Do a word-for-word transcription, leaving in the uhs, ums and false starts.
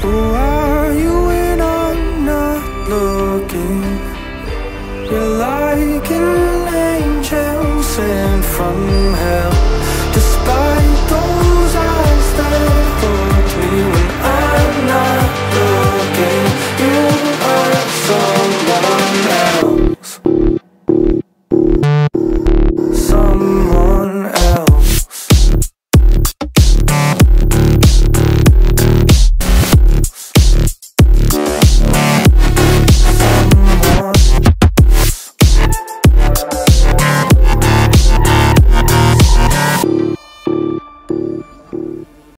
Who are you when I'm not looking? You're like an angel sent from hell.